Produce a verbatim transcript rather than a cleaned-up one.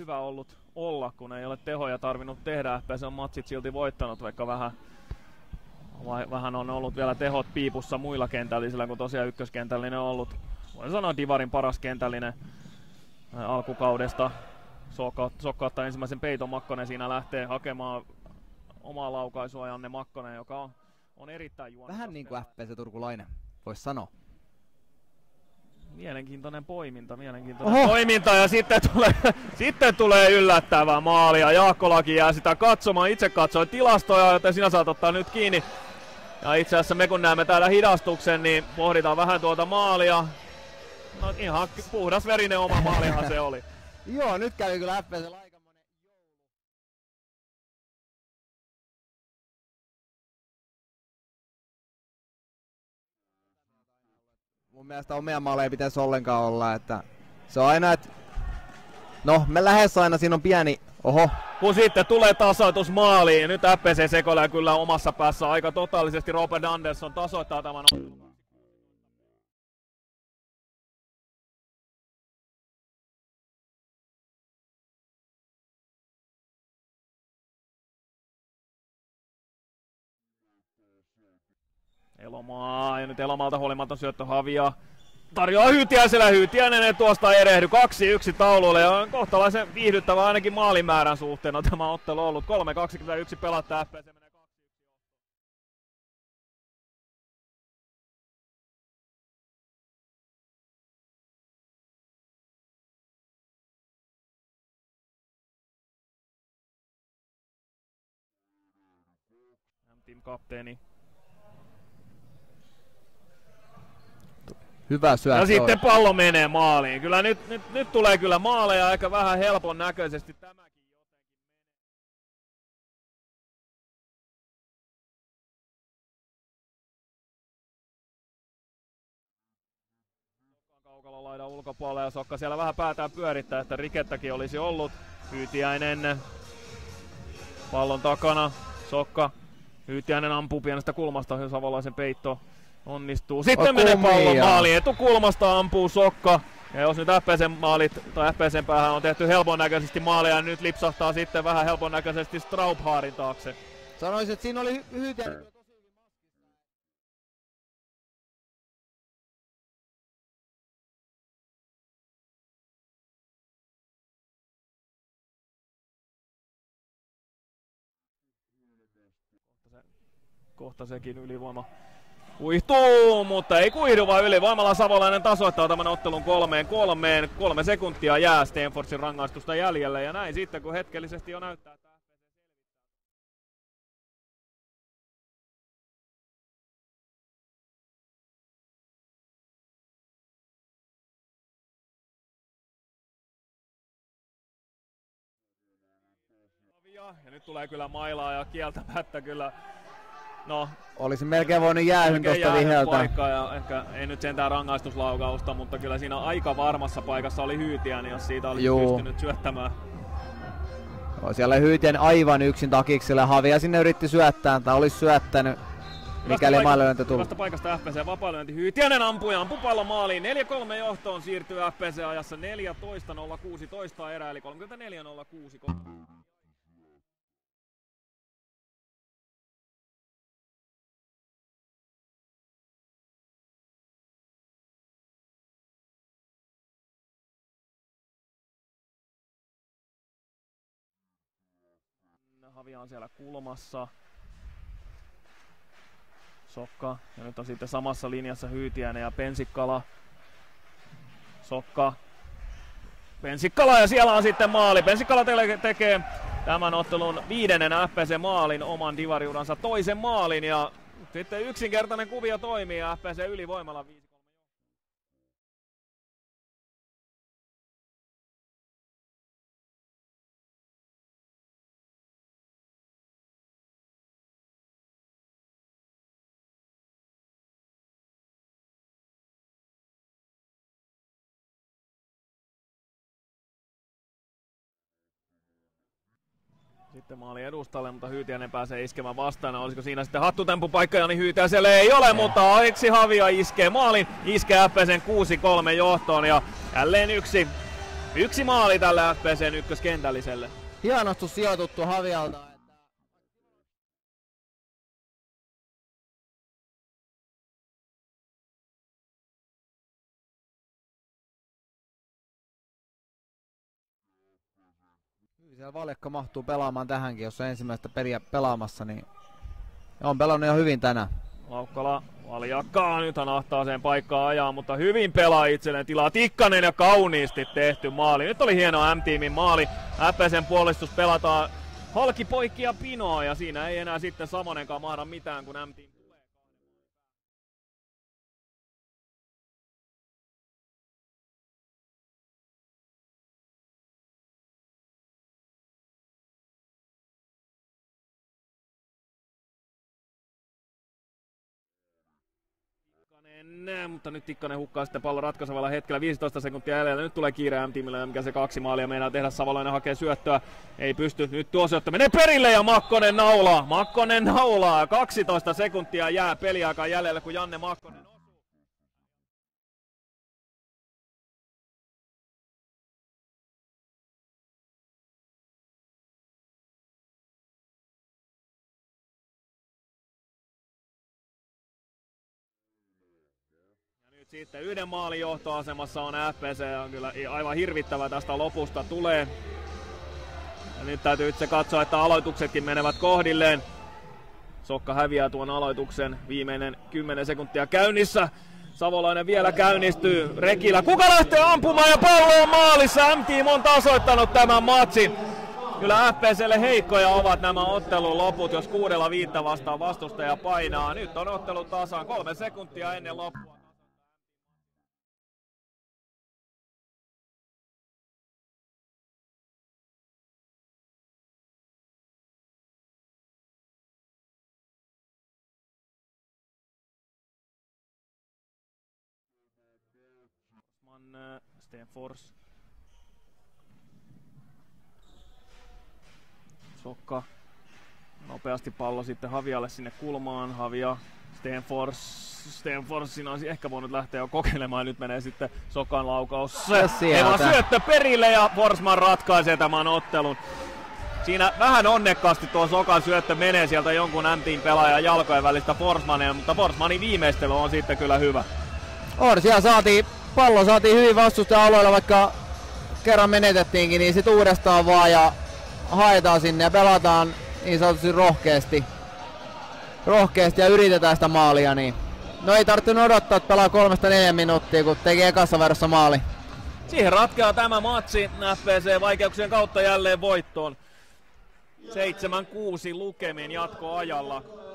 hyvä ollut olla, kun ei ole tehoja tarvinnut tehdä. F P S on matsit silti voittanut, vaikka vähän, vähän on ollut vielä tehot piipussa muilla kentällisillä, kun tosiaan ykköskentällinen on ollut, voin sanoa, Divarin paras kentällinen alkukaudesta. Sokka ottaa ensimmäisen peiton, Makkonen siinä lähtee hakemaan omaa laukaisua, Janne Makkonen, joka on, on erittäin juonikas. Vähän niin kuin F P S Turkulainen, voisi sanoa. Mielenkiintoinen poiminta, mielenkiintoinen Oho. poiminta ja sitten tulee, sitten tulee yllättävä maali ja Jaakkolakin jää sitä katsomaan. Itse katsoin tilastoja, joten sinä saat ottaa nyt kiinni. Ja itse asiassa me kun näemme täällä hidastuksen, niin pohditaan vähän tuota maalia. No ihan puhdas verinen oma maalihan se oli. Joo, nyt kävi kyllä F P S aikamoinen joulu. Mun mielestä omia maaleja ei pitäisi ollenkaan olla, että se on aina, että no, me lähes aina siinä on pieni, oho. Kun sitten tulee tasoitus maaliin, nyt F P C sekoilee kyllä omassa päässä aika totaalisesti. Robert Andersson tasoittaa tämän ottelun. Elomaa, ja nyt Elomaalta huolimaton syöttö Havia. Tarjoaa Hyytiäiselle, Hyytiäinen ei tuosta erehdy. kaksi yksi taululle ja on kohtalaisen viihdyttävä ainakin maalimäärän suhteen on tämä ottelu ollut. kolme kaksikymmentäyksi pelattaa, F P S menee kaksi yksi. M-Team kapteeni. Hyvä syöttö. Ja sitten pallo menee maaliin. Kyllä nyt, nyt, nyt tulee kyllä maaleja aika vähän helpon näköisesti tämäkin jotenkin menee. Kaukalo laidan ulkopuolella ja Sokka siellä vähän päätään pyörittää, että rikettäkin olisi ollut. Hyytiäinen pallon takana. Sokka. Hyytiäinen ampuu pienestä kulmasta Savolaisen peitto. Onnistuu. Sitten menee pallon maaliin. Etukulmasta ampuu Sokka. Ja jos nyt F P C:n maalit tai F P C:n päähän on tehty helpon näköisesti maalia, niin nyt lipsahtaa sitten vähän helpon näköisesti Straubhaarin taakse. Sanoisin, että siinä oli Hyytiäinen tosi hyvin maskissa. Kohta sekin ylivoima kuihtuu, mutta ei kuihdu vaan ylivoimalla Savolainen tasoittaa tämän ottelun kolmeen kolmeen. Kolme sekuntia jää Stenfordsin rangaistusta jäljelle ja näin sitten kun hetkellisesti jo näyttää, että F P C selvittää. Ja nyt tulee kyllä mailaa ja kieltämättä kyllä. No, olisi melkein voinut jäähyn tuosta viheltä. Ja ehkä ei nyt sentään rangaistuslaukausta, mutta kyllä siinä aika varmassa paikassa oli Hyytiäinen, jos siitä olisi Juu. pystynyt syöttämään. Joo, siellä Hyytiäinen aivan yksin takiksella. Havia sinne yritti syöttää, tai olisi syöttänyt, mikäli mailyönti tuli. Hyvästä paikasta F P C vapaalyönti. Hyytiäinen ampuu ja ampuu pallon maaliin. neljä kolme johtoon siirtyy F P C ajassa neljätoista nolla kuusitoista erää, eli kolmekymmentäneljä nolla kuusi. Havia on siellä kulmassa. Sokka. Ja nyt on sitten samassa linjassa Hyytiäinen ja Pensikkala. Sokka. Pensikkala ja siellä on sitten maali. Pensikkala te- tekee tämän ottelun viidennen F P C-maalin, oman divariuransa toisen maalin. Ja sitten yksinkertainen kuvio toimii ja F P C ylivoimalla viisi. Sitten maali edustalle, mutta Hyytiäinen pääsee iskemään vastaan. Olisiko siinä sitten hattutemppupaikka, Jani Hyytiäiselle ei ole, mutta Aleksi Havia iskee maalin. Iskee F P C:n kuusi kolme johtoon ja jälleen yksi Yksi maali tälle F P C:n ykköskentälliselle. Hienosti sijoituttu Havialta. Siellä Valjakka mahtuu pelaamaan tähänkin, jos on ensimmäistä peliä pelaamassa, niin on pelannut jo hyvin tänään. Laukkala Valjakkaa, nythän ahtaaseen paikkaan ajaa, mutta hyvin pelaa itselleen tilaa. Tikkanen ja kauniisti tehty maali. Nyt oli hieno M-tiimin maali. F P C:n puolustus pelataan halki poikki ja pinoa, ja siinä ei enää sitten Samonenkaan mahda mitään, kun M-tiimi tulee. Tikkanen, mutta nyt Tikkanen hukkaa sitten pallon ratkaisevalla hetkellä, viisitoista sekuntia jäljellä. Nyt tulee kiire M-tiimille, mikä se kaksi maalia meinaa tehdä. Savolainen hakee syöttöä, ei pysty. Nyt tuo syöttö menee perille ja Makkonen naulaa. Makkonen naulaa, kaksitoista sekuntia jää peliaikaa jäljellä, kun Janne Makkonen osuu. Sitten yhden maalin johtoasemassa on F P C, on kyllä aivan hirvittävä tästä lopusta tulee. Ja nyt täytyy itse katsoa, että aloituksetkin menevät kohdilleen. Sokka häviää tuon aloituksen, viimeinen kymmenen sekuntia käynnissä. Savolainen vielä käynnistyy, Rekilä. Kuka lähtee ampumaan ja pallo on maalissa? M-tiim on tasoittanut tämän matsin. Kyllä F P C:lle heikkoja ovat nämä ottelun loput, jos kuudella viittä vastaan vastustaja painaa. Nyt on ottelu tasan, kolme sekuntia ennen loppua. Forsman, Stenfors. Sokka. Nopeasti pallo sitten Havialle sinne kulmaan. Havia, Stenfors. Stenfors, siinä olisi ehkä voinut lähteä jo kokeilemaan. Nyt menee sitten Sokan laukaus. Ei vaan syöttö perille ja Forsman ratkaisee tämän ottelun. Siinä vähän onnekkaasti tuo Sokan syöttö menee sieltä jonkun M-tiim pelaajan jalkojen välistä Forsmania, mutta Forsmanin viimeistely on sitten kyllä hyvä. On, siellä saatiin, pallo saatiin hyvin vastustaja-alueella, vaikka kerran menetettiinkin, niin sit uudestaan vaan ja haetaan sinne ja pelataan niin sanotusti rohkeasti. Rohkeasti ja yritetään sitä maalia, niin no ei tarvinnut odottaa, että pelaa kolmesta neljän minuuttia, kun teki ekassa verossa maali. Siihen ratkeaa tämä matsi, F P C vaikeuksien kautta jälleen voittoon. seitsemän kuusi lukemin jatkoajalla.